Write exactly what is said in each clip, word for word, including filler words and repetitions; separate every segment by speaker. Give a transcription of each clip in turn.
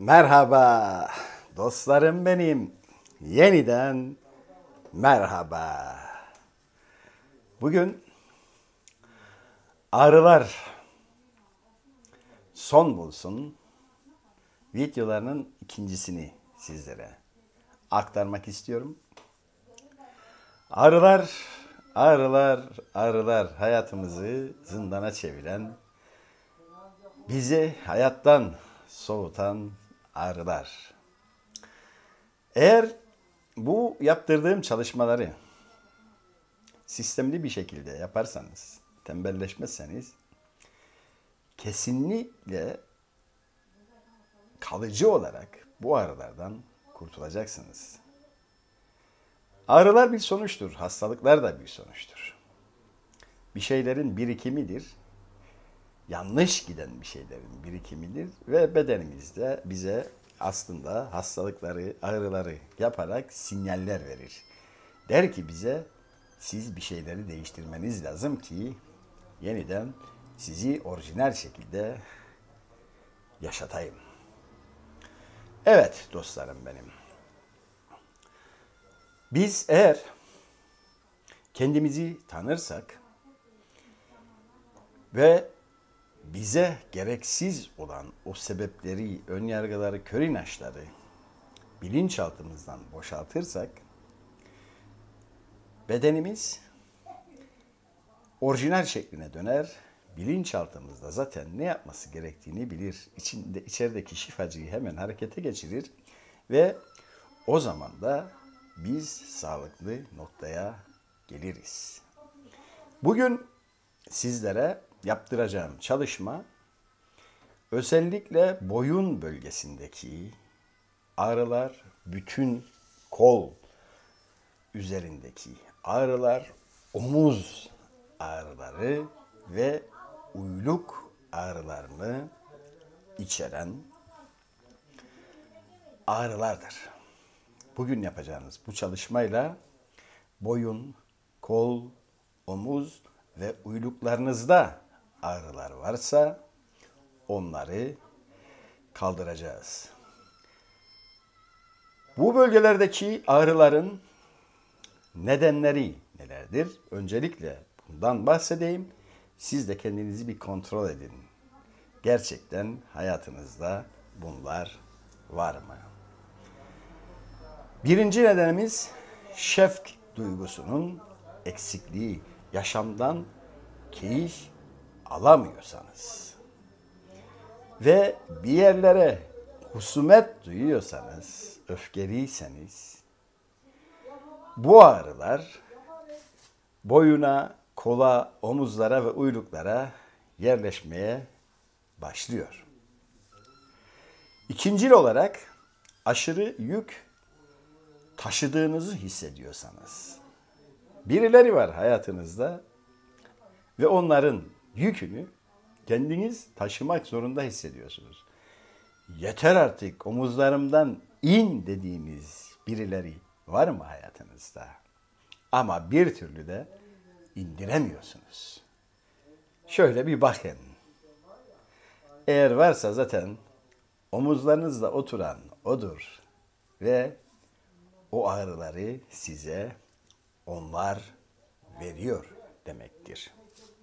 Speaker 1: Merhaba dostlarım benim. Yeniden merhaba. Bugün Ağrılar Son Bulsun videolarının ikincisini sizlere aktarmak istiyorum. Ağrılar, ağrılar, ağrılar hayatımızı zindana çeviren, bizi hayattan soğutan ağrılar. Eğer bu yaptırdığım çalışmaları sistemli bir şekilde yaparsanız, tembelleşmezseniz kesinlikle kalıcı olarak bu ağrılardan kurtulacaksınız. Ağrılar bir sonuçtur, hastalıklar da bir sonuçtur. Bir şeylerin birikimidir. Yanlış giden bir şeylerin birikimidir ve bedenimizde bize aslında hastalıkları, ağrıları yaparak sinyaller verir. Der ki bize, siz bir şeyleri değiştirmeniz lazım ki yeniden sizi orijinal şekilde yaşatayım. Evet dostlarım benim. Biz eğer kendimizi tanırsak ve bize gereksiz olan o sebepleri, önyargıları, kör inançları bilinçaltımızdan boşaltırsak bedenimiz orijinal şekline döner. Bilinçaltımızda zaten ne yapması gerektiğini bilir. İçinde, içerideki şifacıyı hemen harekete geçirir ve o zaman da biz sağlıklı noktaya geliriz. Bugün sizlere yaptıracağım çalışma özellikle boyun bölgesindeki ağrılar, bütün kol üzerindeki ağrılar, omuz ağrıları ve uyluk ağrılarını içeren ağrılardır. Bugün yapacağınız bu çalışmayla boyun, kol, omuz ve uyluklarınızda ağrılar varsa onları kaldıracağız. Bu bölgelerdeki ağrıların nedenleri nelerdir? Öncelikle bundan bahsedeyim. Siz de kendinizi bir kontrol edin. Gerçekten hayatınızda bunlar var mı? Birinci nedenimiz şefk duygusunun eksikliği. Yaşamdan keyif alamıyorsanız ve bir yerlere husumet duyuyorsanız, öfkeliyseniz bu ağrılar boyuna, kola, omuzlara ve uyluklara yerleşmeye başlıyor. İkincil olarak aşırı yük taşıdığınızı hissediyorsanız, birileri var hayatınızda ve onların yükünü kendiniz taşımak zorunda hissediyorsunuz. Yeter artık, omuzlarımdan in dediğiniz birileri var mı hayatınızda? Ama bir türlü de indiremiyorsunuz. Şöyle bir bakın. Eğer varsa zaten omuzlarınızda oturan odur ve o ağrıları size onlar veriyor demektir.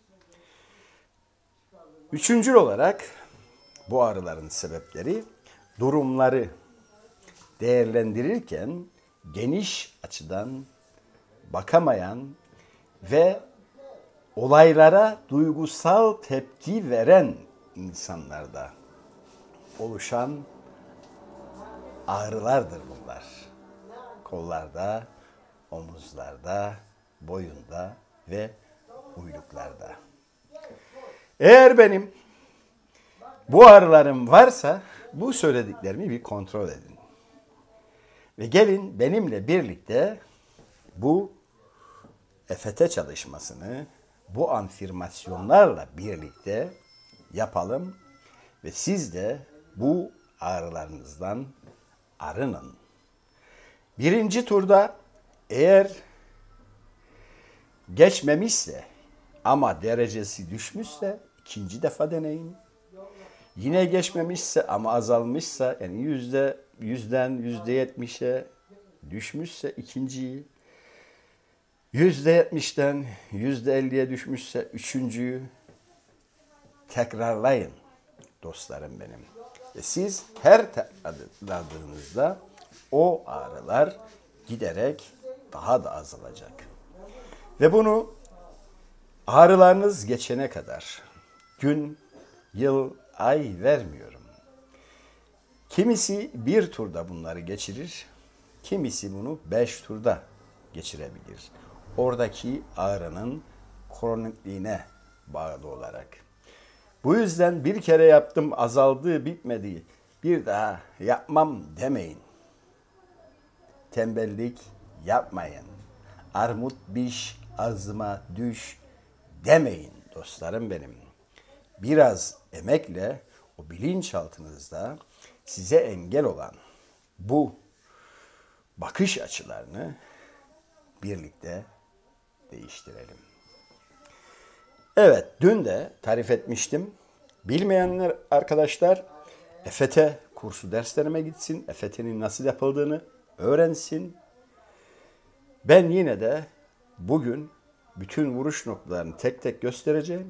Speaker 1: Üçüncül olarak bu ağrıların sebepleri durumları değerlendirirken geniş açıdan bakamayan ve olaylara duygusal tepki veren insanlarda oluşan ağrılardır bunlar. Kollarda, omuzlarda, boyunda ve uyluklarda. Eğer benim bu ağrılarım varsa bu söylediklerimi bir kontrol edin. Ve gelin benimle birlikte bu E F T çalışmasını bu afirmasyonlarla birlikte yapalım ve siz de bu ağrılarınızdan arının. Birinci turda eğer geçmemişse ama derecesi düşmüşse ikinci defa deneyin. Yine geçmemişse ama azalmışsa, yani yüzde yüzden yüzde yetmişe düşmüşse ikinciyi, yüzde yetmişten yüzde elliye düşmüşse üçüncüyü tekrarlayın dostlarım benim. Ve siz her tekrarladığınızda o ağrılar giderek daha da azalacak. Ve bunu ağrılarınız geçene kadar gün, yıl, ay vermiyorum. Kimisi bir turda bunları geçirir, kimisi bunu beş turda geçirebilir. Oradaki ağrının kronikliğine bağlı olarak. Bu yüzden bir kere yaptım, azaldı, bitmedi, bir daha yapmam demeyin. Tembellik yapmayın. Armut biş, ağzıma düş demeyin dostlarım benim. Biraz emekle o bilinçaltınızda size engel olan bu bakış açılarını birlikte değiştirelim. Evet, dün de tarif etmiştim. Bilmeyenler arkadaşlar E F T kursu derslerime gitsin. E F T'nin nasıl yapıldığını öğrensin. Ben yine de bugün bütün vuruş noktalarını tek tek göstereceğim.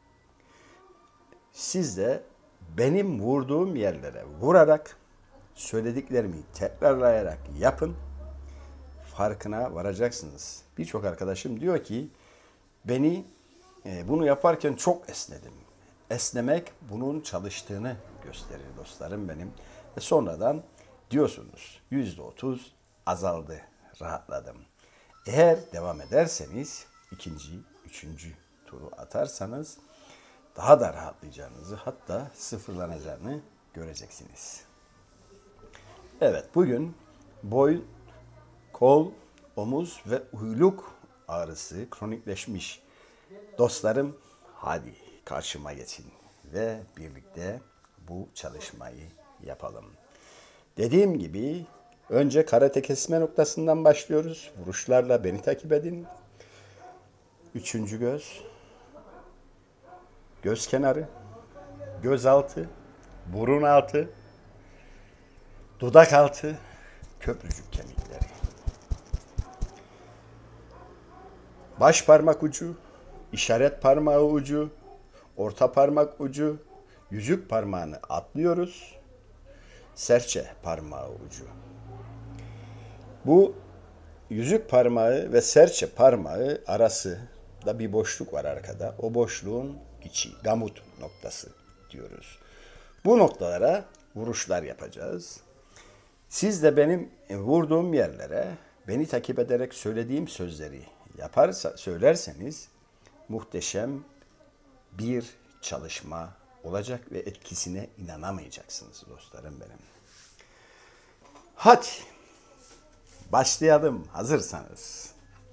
Speaker 1: Siz de benim vurduğum yerlere vurarak, söylediklerimi tekrarlayarak yapın. Farkına varacaksınız. Birçok arkadaşım diyor ki, beni e, bunu yaparken çok esnedim. Esnemek bunun çalıştığını gösterir dostlarım benim. Ve sonradan diyorsunuz yüzde otuz azaldı, rahatladım. Eğer devam ederseniz, ikinci, üçüncü turu atarsanız daha da rahatlayacağınızı, hatta sıfırlanacağını göreceksiniz. Evet, bugün boyun, kol, omuz ve uyluk ağrısı kronikleşmiş dostlarım, hadi karşıma geçin ve birlikte bu çalışmayı yapalım. Dediğim gibi önce karate kesme noktasından başlıyoruz. Vuruşlarla beni takip edin. Üçüncü göz, göz kenarı, göz altı, burun altı, dudak altı, köprücük kemikleri. Baş parmak ucu, işaret parmağı ucu, orta parmak ucu, yüzük parmağını atlıyoruz. Serçe parmağı ucu. Bu yüzük parmağı ve serçe parmağı arası da bir boşluk var arkada. O boşluğun içi, gamut noktası diyoruz. Bu noktalara vuruşlar yapacağız. Siz de benim vurduğum yerlere beni takip ederek söylediğim sözleri yaparsa, söylerseniz muhteşem bir çalışma olacak ve etkisine inanamayacaksınız dostlarım benim. Hadi başlayalım hazırsanız.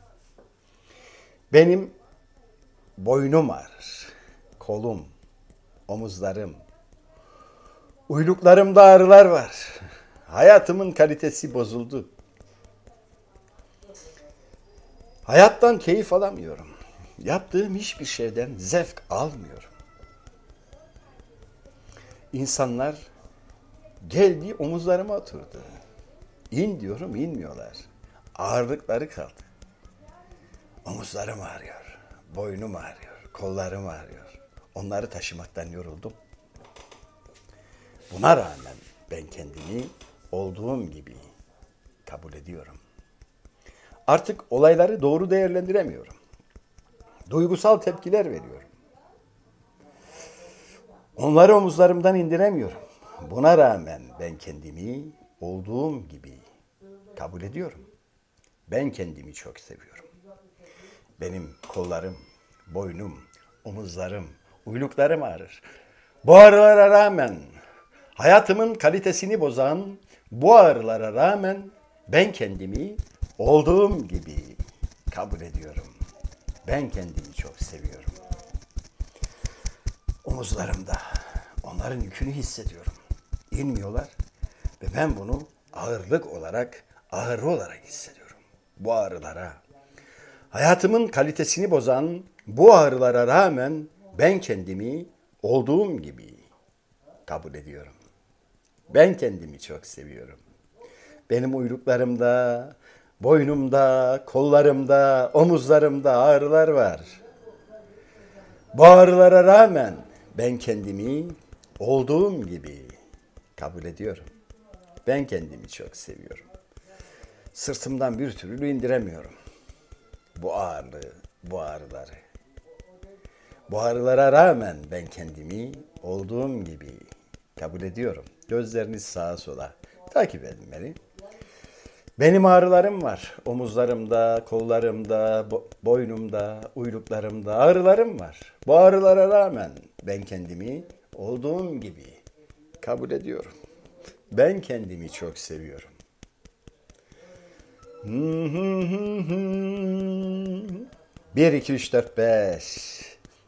Speaker 1: Benim boynum ağrır, kolum, omuzlarım, uyluklarımda ağrılar var. Hayatımın kalitesi bozuldu. Hayattan keyif alamıyorum. Yaptığım hiçbir şeyden zevk almıyorum. İnsanlar geldi omuzlarıma oturdu. İn diyorum, inmiyorlar. Ağırlıkları kaldı. Omuzlarım ağrıyor, boynum ağrıyor, kollarım ağrıyor. Onları taşımaktan yoruldum. Buna rağmen ben kendimi olduğum gibi kabul ediyorum. Artık olayları doğru değerlendiremiyorum. Duygusal tepkiler veriyorum. Onları omuzlarımdan indiremiyorum. Buna rağmen ben kendimi olduğum gibi kabul ediyorum. Ben kendimi çok seviyorum. Benim kollarım, boynum, omuzlarım, uyluklarım ağrır. Bu ağrılara rağmen, hayatımın kalitesini bozan bu ağrılara rağmen ben kendimi olduğum gibi kabul ediyorum. Ben kendimi çok seviyorum. Omuzlarımda onların yükünü hissediyorum. İnmiyorlar ve ben bunu ağırlık olarak, ağrı olarak hissediyorum. Bu ağrılara, hayatımın kalitesini bozan bu ağrılara rağmen ben kendimi olduğum gibi kabul ediyorum. Ben kendimi çok seviyorum. Benim uyluklarımda, boynumda, kollarımda, omuzlarımda ağrılar var. Bu ağrılara rağmen ben kendimi olduğum gibi kabul ediyorum. Ben kendimi çok seviyorum. Sırtımdan bir türlü indiremiyorum bu ağırlığı, bu ağrıları. Bu ağrılara rağmen ben kendimi olduğum gibi kabul ediyorum. Gözleriniz sağa sola takip edin beni. Benim ağrılarım var. Omuzlarımda, kollarımda, boynumda, uyluklarımda ağrılarım var. Bu ağrılara rağmen ben kendimi olduğum gibi kabul ediyorum. Ben kendimi çok seviyorum. Bir, iki, üç, dört, beş.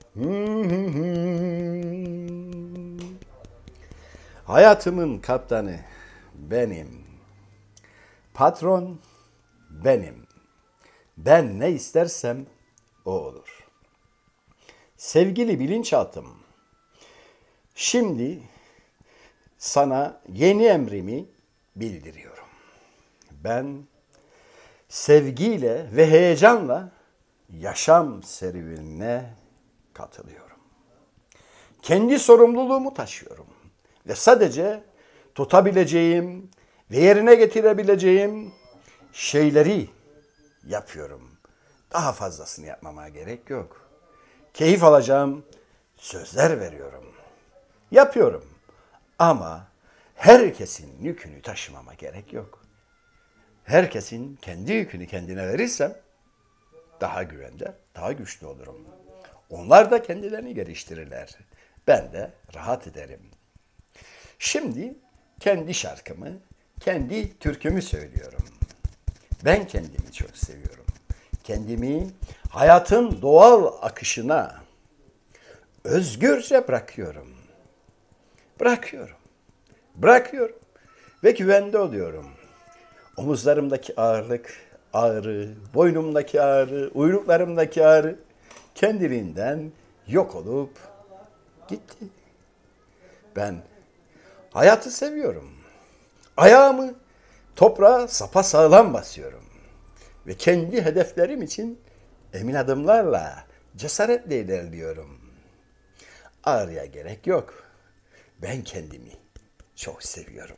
Speaker 1: Hayatımın kaptanı benim. Patron benim. Ben ne istersem o olur. Sevgili bilinçaltım, şimdi sana yeni emrimi bildiriyorum. Ben sevgiyle ve heyecanla yaşam serüvenine katılıyorum. Kendi sorumluluğumu taşıyorum ve sadece tutabileceğim ve yerine getirebileceğim şeyleri yapıyorum. Daha fazlasını yapmama gerek yok. Keyif alacağım sözler veriyorum. Yapıyorum ama herkesin yükünü taşımama gerek yok. Herkesin kendi yükünü kendine verirsem daha güvende, daha güçlü olurum. Onlar da kendilerini geliştirirler. Ben de rahat ederim. Şimdi kendi şarkımı, kendi türkümü söylüyorum. Ben kendimi çok seviyorum. Kendimi hayatın doğal akışına özgürce bırakıyorum. Bırakıyorum. Bırakıyorum. Ve güvende oluyorum. Omuzlarımdaki ağırlık, ağrı, boynumdaki ağrı, uyluklarımdaki ağrı kendiliğinden yok olup gitti. Ben hayatı seviyorum. Ayağımı toprağa sapasağlam basıyorum. Ve kendi hedeflerim için emin adımlarla, cesaretle ilerliyorum. Ağrıya gerek yok. Ben kendimi çok seviyorum.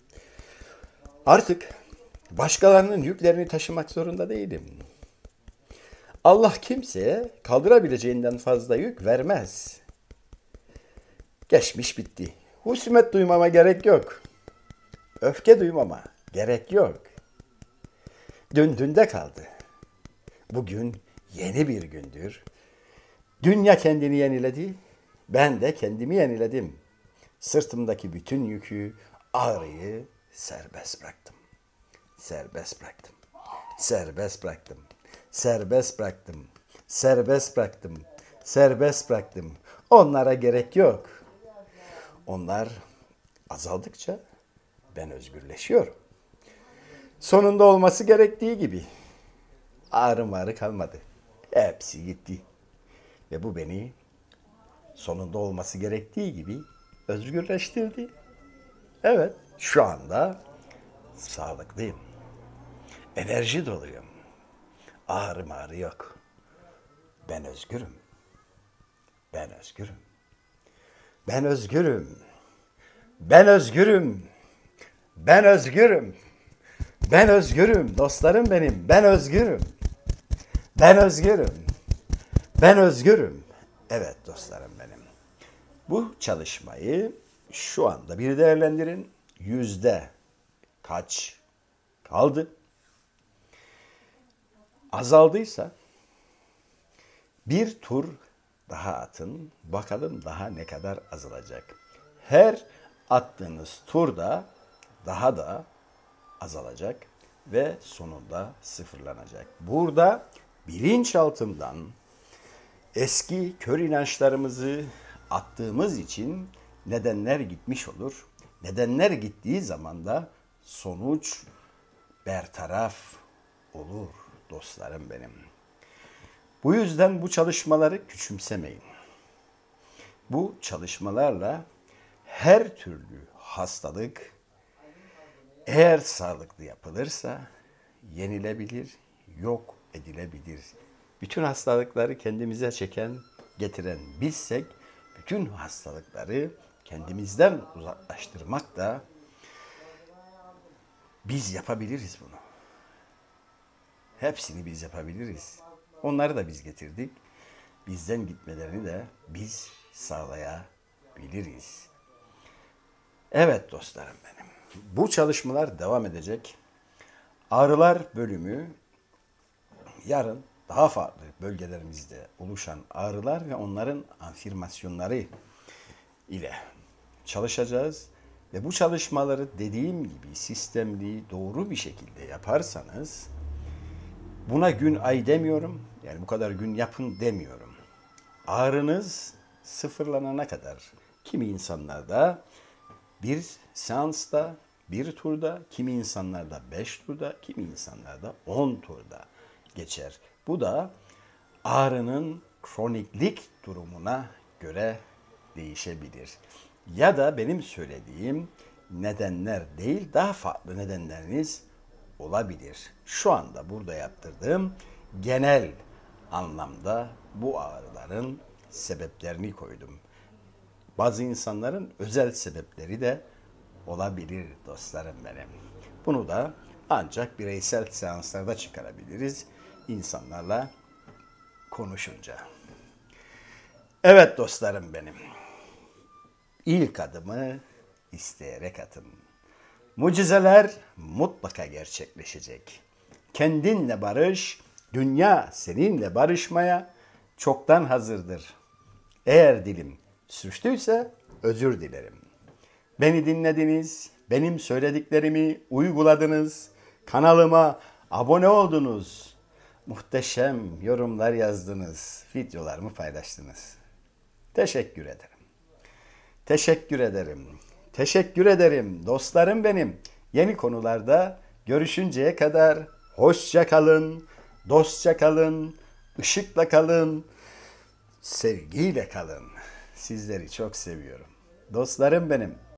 Speaker 1: Artık başkalarının yüklerini taşımak zorunda değilim. Allah kimseye kaldırabileceğinden fazla yük vermez. Geçmiş bitti. Husumet duymama gerek yok. Öfke duymama gerek yok. Dün dünde kaldı. Bugün yeni bir gündür. Dünya kendini yeniledi. Ben de kendimi yeniledim. Sırtımdaki bütün yükü, ağrıyı serbest bıraktım. Serbest bıraktım. Serbest bıraktım. Serbest bıraktım. Serbest bıraktım. Serbest bıraktım. Onlara gerek yok. Onlar azaldıkça ben özgürleşiyorum. Sonunda olması gerektiği gibi ağrım ağrı kalmadı. Hepsi gitti. Ve bu beni sonunda olması gerektiği gibi özgürleştirdi. Evet, şu anda sağlıklıyım. Enerji doluyum. Ağrım ağrı yok. Ben özgürüm. Ben özgürüm. Ben özgürüm. Ben özgürüm. Ben özgürüm. Ben özgürüm. Dostlarım benim. Ben özgürüm. Ben özgürüm. Ben özgürüm. Evet dostlarım benim. Bu çalışmayı şu anda bir değerlendirin. Yüzde kaç kaldı? Azaldıysa bir tur daha atın. Bakalım daha ne kadar azalacak. Her attığınız turda daha da azalacak ve sonunda sıfırlanacak. Burada bilinçaltından eski kör inançlarımızı attığımız için nedenler gitmiş olur. Nedenler gittiği zaman da sonuç bertaraf olur dostlarım benim. Bu yüzden bu çalışmaları küçümsemeyin. Bu çalışmalarla her türlü hastalık eğer sağlıklı yapılırsa yenilebilir, yok edilebilir. Bütün hastalıkları kendimize çeken, getiren bizsek, bütün hastalıkları kendimizden uzaklaştırmak da biz yapabiliriz bunu. Hepsini biz yapabiliriz. Onları da biz getirdik. Bizden gitmelerini de biz sağlayabiliriz. Evet dostlarım benim. Bu çalışmalar devam edecek. Ağrılar bölümü yarın daha farklı bölgelerimizde oluşan ağrılar ve onların afirmasyonları ile çalışacağız. Ve bu çalışmaları dediğim gibi sistemli, doğru bir şekilde yaparsanız, buna gün ay demiyorum, yani bu kadar gün yapın demiyorum. Ağrınız sıfırlanana kadar, kimi insanlarda bir seansta, bir turda, kimi insanlarda beş turda, kimi insanlarda on turda geçer. Bu da ağrının kroniklik durumuna göre değişebilir. Ya da benim söylediğim nedenler değil, daha farklı nedenleriniz olabilir. Şu anda burada yaptırdığım genel anlamda bu ağrıların sebeplerini koydum. Bazı insanların özel sebepleri de olabilir dostlarım benim. Bunu da ancak bireysel seanslarda çıkarabiliriz insanlarla konuşunca. Evet dostlarım benim. İlk adımı isteyerek atın. Mucizeler mutlaka gerçekleşecek. Kendinle barış, dünya seninle barışmaya çoktan hazırdır. Eğer dilim sürçtüyse özür dilerim. Beni dinlediniz, benim söylediklerimi uyguladınız, kanalıma abone oldunuz, muhteşem yorumlar yazdınız, videolarımı paylaştınız. Teşekkür ederim. Teşekkür ederim. Teşekkür ederim dostlarım benim. Yeni konularda görüşünceye kadar hoşça kalın, dostça kalın, ışıkla kalın, sevgiyle kalın. Sizleri çok seviyorum. Dostlarım benim.